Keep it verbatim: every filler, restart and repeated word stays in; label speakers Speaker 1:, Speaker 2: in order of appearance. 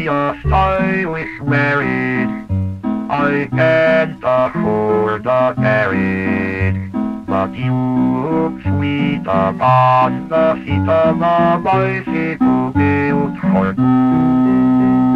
Speaker 1: be a stylish married. I can't afford a carriage, but you look sweet upon the seat of a bicycle built for two.